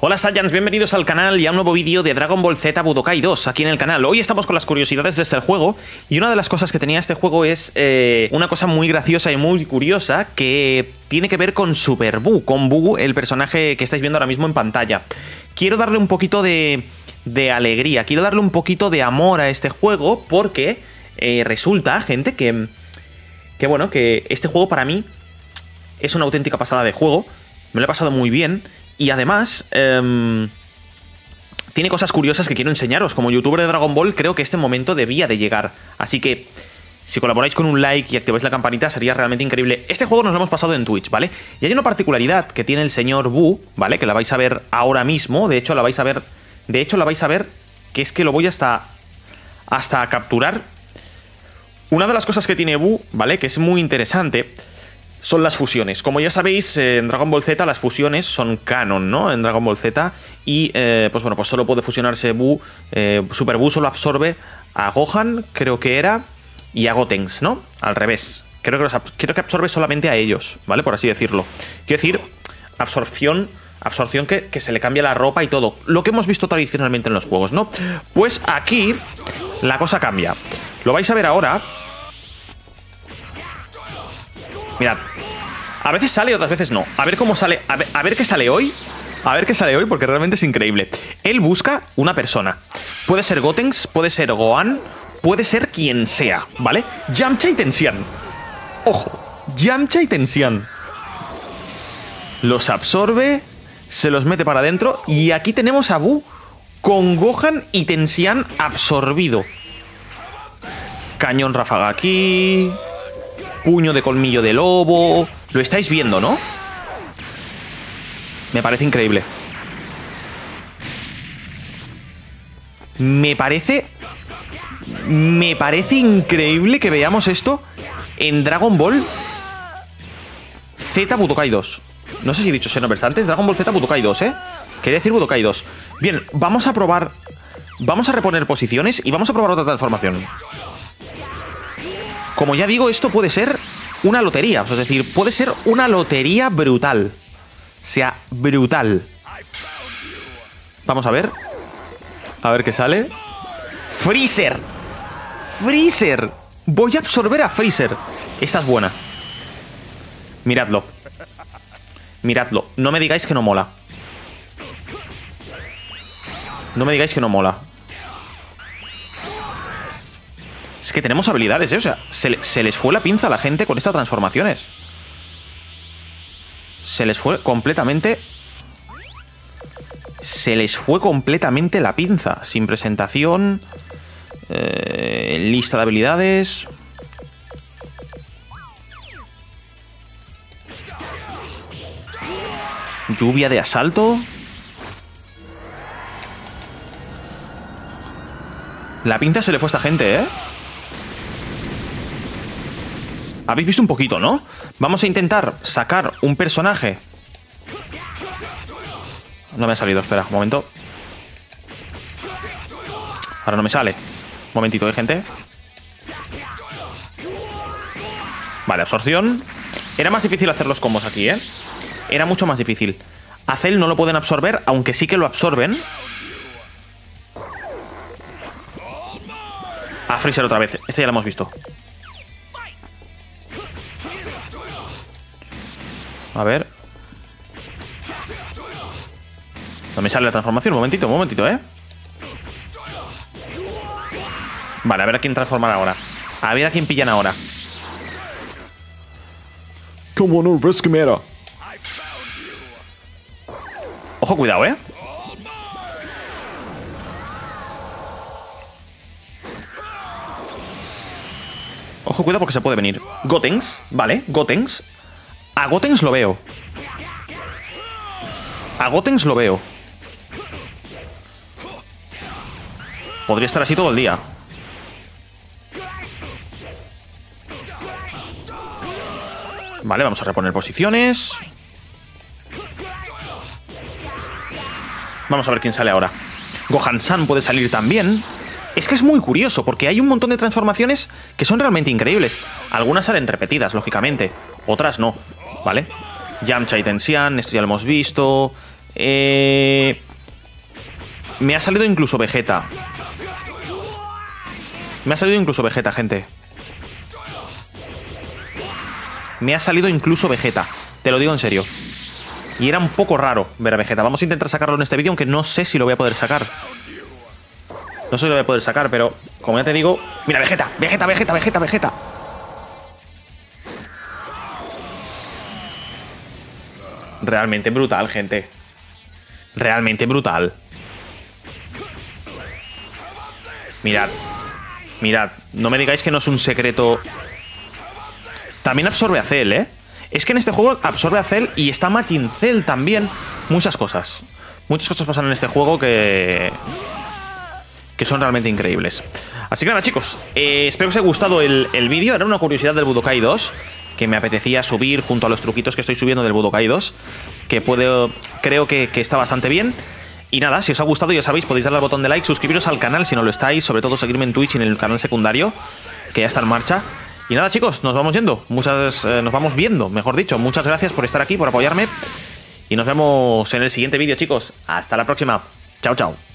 Hola Saiyans, bienvenidos al canal y a un nuevo vídeo de Dragon Ball Z Budokai 2 aquí en el canal. Hoy estamos con las curiosidades de este juego y una de las cosas que tenía este juego es una cosa muy graciosa y muy curiosa que tiene que ver con Super Buu, con Buu, el personaje que estáis viendo ahora mismo en pantalla. Quiero darle un poquito de alegría, quiero darle un poquito de amor a este juego porque resulta, gente, que este juego para mí es una auténtica pasada de juego. Me lo he pasado muy bien. Y además, tiene cosas curiosas que quiero enseñaros. Como youtuber de Dragon Ball, creo que este momento debía de llegar. Así que, si colaboráis con un like y activáis la campanita, sería realmente increíble. Este juego nos lo hemos pasado en Twitch, ¿vale? Y hay una particularidad que tiene el señor Buu, ¿vale? Que la vais a ver ahora mismo. De hecho, la vais a ver. Que es que lo voy hasta capturar. Una de las cosas que tiene Buu, ¿vale? Que es muy interesante, son las fusiones. Como ya sabéis, en Dragon Ball Z las fusiones son canon, ¿no? En Dragon Ball Z. Y, pues solo puede fusionarse Buu. Super Buu solo absorbe a Gohan, creo que era, y a Gotenks, ¿no? Al revés. Creo que absorbe solamente a ellos, ¿vale? Por así decirlo. Quiero decir, absorción que se le cambia la ropa y todo. Lo que hemos visto tradicionalmente en los juegos, ¿no? Pues aquí la cosa cambia. Lo vais a ver ahora. Mirad, a veces sale, otras veces no. A ver cómo sale, a ver qué sale hoy. A ver qué sale hoy, porque realmente es increíble. Él busca una persona. Puede ser Gotenks, puede ser Gohan, puede ser quien sea, ¿vale? Yamcha y Tensian. Ojo, Yamcha y Tensian. Los absorbe, se los mete para adentro. Y aquí tenemos a Buu con Gohan y Tensian absorbido. Cañón ráfaga aquí. Puño de colmillo de lobo. Lo estáis viendo, ¿no? Me parece increíble. Me parece increíble que veamos esto en Dragon Ball Z Budokai 2. No sé si he dicho Xenoverse antes. Dragon Ball Z Budokai 2, ¿eh? Quería decir Budokai 2. Bien, vamos a probar. Vamos a reponer posiciones y vamos a probar otra transformación. Como ya digo, esto puede ser una lotería. O sea, es decir, puede ser una lotería brutal. O sea, brutal. Vamos a ver. A ver qué sale. ¡Freezer! ¡Freezer! Voy a absorber a Freezer. Esta es buena. Miradlo. Miradlo. No me digáis que no mola. No me digáis que no mola. Es que tenemos habilidades, ¿eh? O sea, se les fue la pinza a la gente con estas transformaciones. Se les fue completamente... Se les fue completamente la pinza. Sin presentación. Lista de habilidades. Lluvia de asalto. La pinza se le fue a esta gente, ¿eh? Habéis visto un poquito, ¿no? Vamos a intentar sacar un personaje. No me ha salido, espera, un momento. Ahora no me sale. Un momentito, ¿eh, gente? Vale, absorción. Era más difícil hacer los combos aquí, ¿eh? Era mucho más difícil. A Cell no lo pueden absorber, aunque sí que lo absorben. A Freezer otra vez. Este ya lo hemos visto. A ver. No me sale la transformación. Un momentito, ¿eh? Vale, a ver a quién transforman ahora. A ver a quién pillan ahora. ¿Cómo no ves que me era? Ojo, cuidado, ¿eh? Ojo, cuidado porque se puede venir. Gotenks, vale, Gotenks. A Gotenks lo veo. A Gotenks lo veo. Podría estar así todo el día. Vale, vamos a reponer posiciones. Vamos a ver quién sale ahora. Gohan-san puede salir también. Es que es muy curioso, porque hay un montón de transformaciones que son realmente increíbles. Algunas salen repetidas, lógicamente. Otras no, ¿vale? Yamcha y Tensian, esto ya lo hemos visto. Me ha salido incluso Vegeta. Me ha salido incluso Vegeta, gente. Me ha salido incluso Vegeta. Te lo digo en serio. Y era un poco raro ver a Vegeta. Vamos a intentar sacarlo en este vídeo, aunque no sé si lo voy a poder sacar. No sé si lo voy a poder sacar, pero como ya te digo... Mira, Vegeta, Vegeta, Vegeta, Vegeta, Vegeta. Realmente brutal, gente. Realmente brutal. Mirad. Mirad, no me digáis que no es un secreto. También absorbe a Cell, ¿eh? Es que en este juego absorbe a Cell y está Majin Cell también. Muchas cosas. Muchas cosas pasan en este juego que son realmente increíbles. Así que nada, chicos, espero que os haya gustado el vídeo. Era una curiosidad del Budokai 2 que me apetecía subir junto a los truquitos que estoy subiendo del Budokai 2, que creo que está bastante bien. Y nada, si os ha gustado, ya sabéis, podéis darle al botón de like, suscribiros al canal si no lo estáis, sobre todo seguirme en Twitch y en el canal secundario, que ya está en marcha. Y nada, chicos, nos vamos yendo, nos vamos viendo, mejor dicho. Muchas gracias por estar aquí, por apoyarme, y nos vemos en el siguiente vídeo, chicos. Hasta la próxima. Chao, chao.